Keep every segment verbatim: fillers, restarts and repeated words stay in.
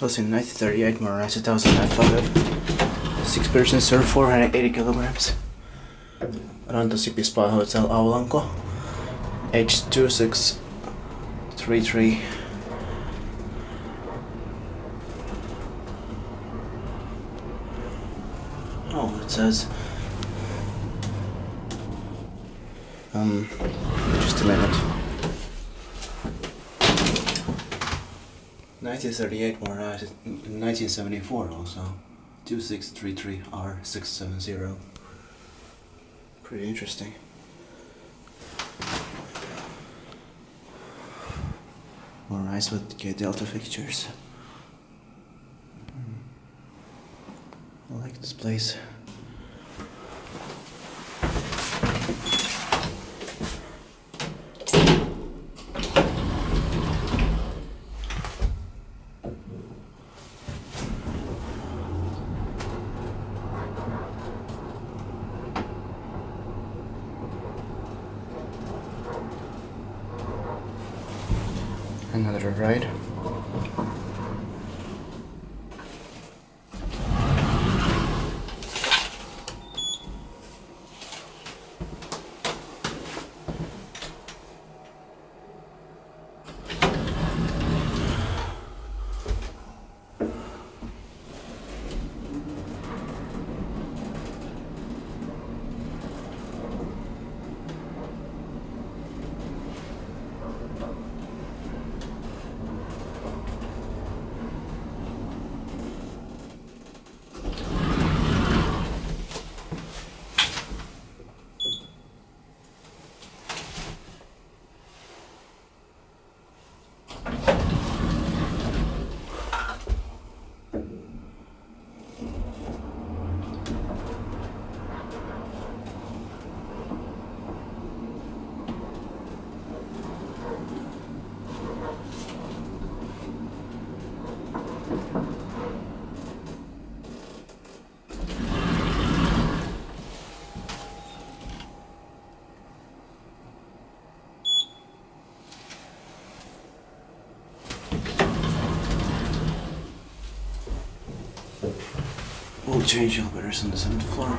Was in nineteen thirty-eight, modernized two thousand five. Six persons served four hundred eighty kilograms. Rantasipi Spa Hotel, Aulanko. H two six three three. Oh, it says. Um, just a minute. nineteen thirty-eight, modernized nineteen seventy-four also. two six three three R six seven zero. Pretty interesting. Modernized with K-delta fixtures. I like this place. Another ride. We'll change elevators on the seventh floor.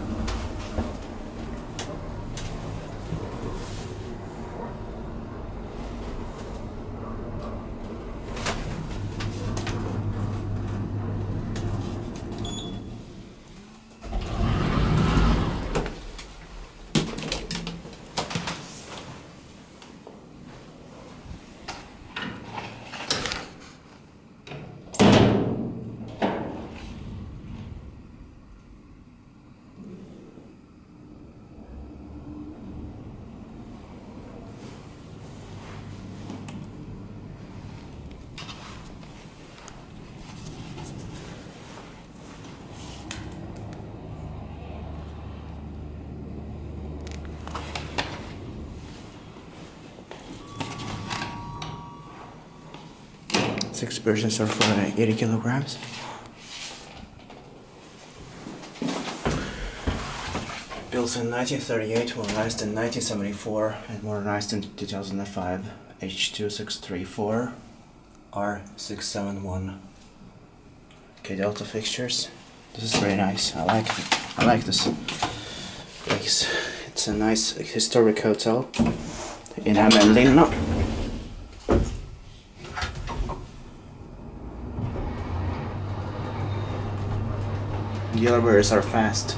Six persons are four hundred eighty kilograms. Built in nineteen thirty-eight, modernized in nineteen seventy-four, and modernized in two thousand five. H two six three four R six seven one. K-delta fixtures. This is very nice. I like it. I like this place. It's a nice historic hotel in Hämeenlinna. The elevators are fast.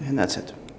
and that's it.